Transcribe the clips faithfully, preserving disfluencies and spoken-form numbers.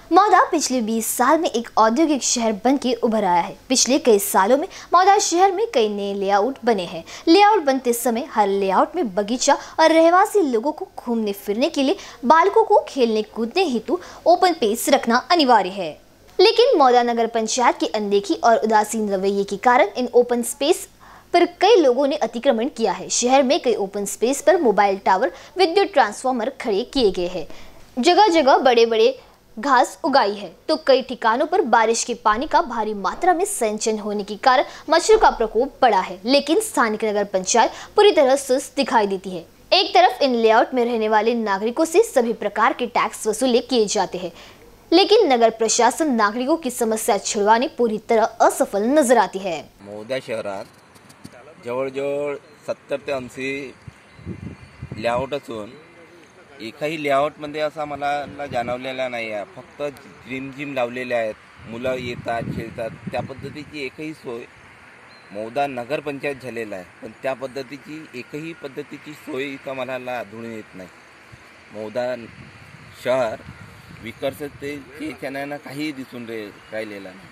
मौदा पिछले बीस साल में एक औद्योगिक शहर बन के उभर आया है। पिछले कई सालों में मौदा शहर में कई नए लेआउट बने हैं। लेआउट बनते समय हर लेआउट में बगीचा और रहवासी लोगों को घूमने फिरने के लिए बालकों को खेलने कूदने हेतु ओपन स्पेस रखना अनिवार्य है। लेकिन मौदा नगर पंचायत की अनदेखी और उदासीन रवैये के कारण इन ओपन स्पेस पर कई लोगों ने अतिक्रमण किया है। शहर में कई ओपन स्पेस पर मोबाइल टावर, विद्युत ट्रांसफार्मर खड़े किए गए हैं। जगह जगह बड़े बड़े घास उगाई है तो कई ठिकानों पर बारिश के पानी का भारी मात्रा में संचयन होने के कारण मच्छर का प्रकोप बढ़ा है। लेकिन स्थानीय नगर पंचायत पूरी तरह सुस्त दिखाई देती है। एक तरफ इन लेआउट में रहने वाले नागरिकों से सभी प्रकार के टैक्स वसूले किए जाते हैं, लेकिन नगर प्रशासन नागरिकों की समस्या छुड़वाने पूरी तरह असफल नजर आती है। मौदा शहरात जवळजवळ सत्तर ते ऐंशी लेआउट असून एकही लेआउटमध्ये असा मला जाणवलेला नाही आहे। फक्त जिम जिम लावलेले आहेत, मुलं येतात खेळतात, त्या पद्धतीची एकही सोय मौदा नगर पंचायत झालेला आहे, पण त्या पद्धतीची एकही पद्धतीची सोय इथं मला आढळून येत नाही। मौदा शहर विकसिततेच्या चेहऱ्यानं काही दिसून राहिलेलं नाही,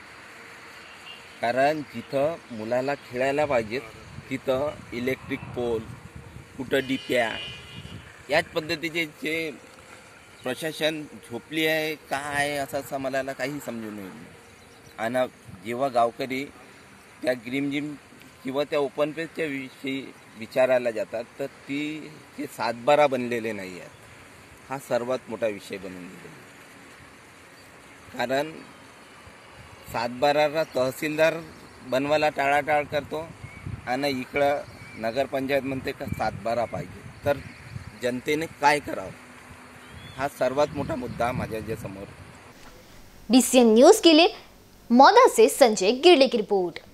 कारण जिथं मुलाला खेळायला पाहिजे तिथं इलेक्ट्रिक पोल, कुठं डिप्या, याच पद्धतीचे जे प्रशासन झोपली आहे काय असं असं मला काही समजून येत नाही। आणि जेव्हा गावकरी त्या ग्रीन जिम किंवा त्या ओपन पेसच्या विषयी विचारायला जातात तर ती ते सातबारा बनलेले नाही आहेत। हा सर्वात मोठा विषय बनून गेलेला आहे, कारण सातबाराला तहसीलदार बनवायला टाळाटाळ करतो आणि इकडं नगरपंचायत म्हणते का सातबारा पाहिजे, तर जनतेने काय करावं हा सर्वात मोठा मुद्दा माझ्या समोर। बीसीएन न्यूज के लिए मौदा से संजय गिरले की रिपोर्ट।